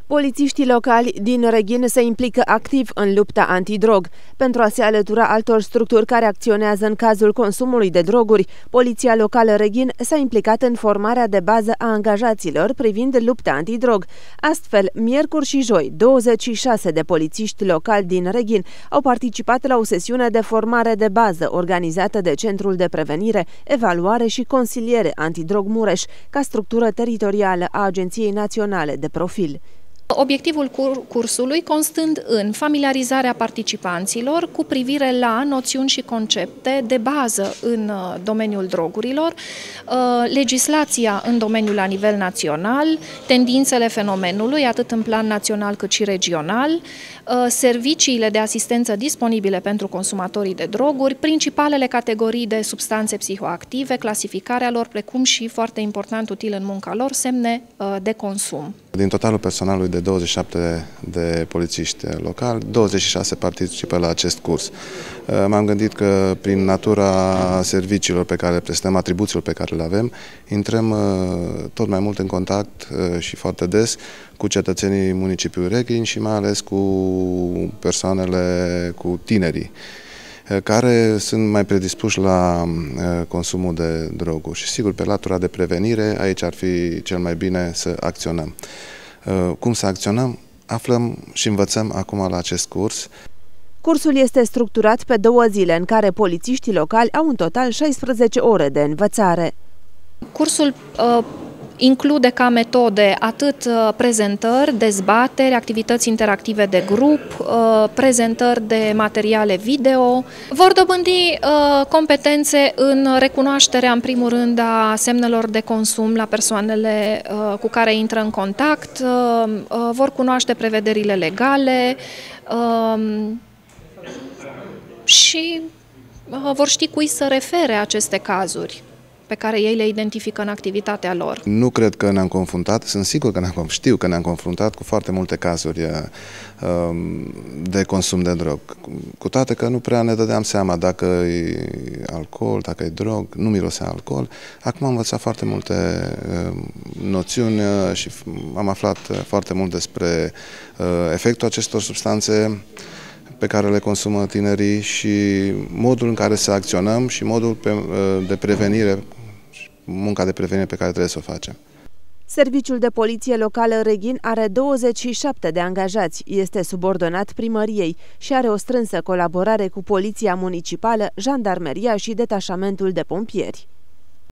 Polițiștii locali din Reghin se implică activ în lupta antidrog. Pentru a se alătura altor structuri care acționează în cazul consumului de droguri, Poliția Locală Reghin s-a implicat în formarea de bază a angajaților privind lupta antidrog. Astfel, miercuri și joi, 26 de polițiști locali din Reghin au participat la o sesiune de formare de bază organizată de Centrul de Prevenire, Evaluare și Consiliere Antidrog Mureș, ca structură teritorială a Agenției Naționale de Profil. Obiectivul cursului constând în familiarizarea participanților cu privire la noțiuni și concepte de bază în domeniul drogurilor, legislația în domeniul la nivel național, tendințele fenomenului atât în plan național cât și regional, serviciile de asistență disponibile pentru consumatorii de droguri, principalele categorii de substanțe psihoactive, clasificarea lor, precum și, foarte important, util în munca lor, semne de consum. Din totalul personalului de 27 de polițiști locali, 26 participă la acest curs. M-am gândit că prin natura serviciilor pe care le prestăm, atribuțiilor pe care le avem, intrăm tot mai mult în contact și foarte des cu cetățenii municipiului Reghin și mai ales cu persoanele, cu tinerii, care sunt mai predispuși la consumul de droguri. Și sigur, pe latura de prevenire, aici ar fi cel mai bine să acționăm. Cum să acționăm? Aflăm și învățăm acum la acest curs. Cursul este structurat pe 2 zile, în care polițiștii locali au în total 16 ore de învățare. Cursul include ca metode atât prezentări, dezbateri, activități interactive de grup, prezentări de materiale video. Vor dobândi competențe în recunoașterea, în primul rând, a semnelor de consum la persoanele cu care intră în contact, vor cunoaște prevederile legale și vor ști cui să refere aceste cazuri pe care ei le identifică în activitatea lor. Nu cred că ne-am confruntat, sunt sigur că știu că ne-am confruntat cu foarte multe cazuri de consum de drog. Cu toate că nu prea ne dădeam seama dacă e alcool, dacă e drog, nu mirosea alcool. Acum am învățat foarte multe noțiuni și am aflat foarte mult despre efectul acestor substanțe pe care le consumă tinerii și modul în care să acționăm și modul de prevenire, munca de prevenire pe care trebuie să o facem. Serviciul de Poliție Locală Reghin are 27 de angajați, este subordonat primăriei și are o strânsă colaborare cu Poliția Municipală, Jandarmeria și Detașamentul de Pompieri.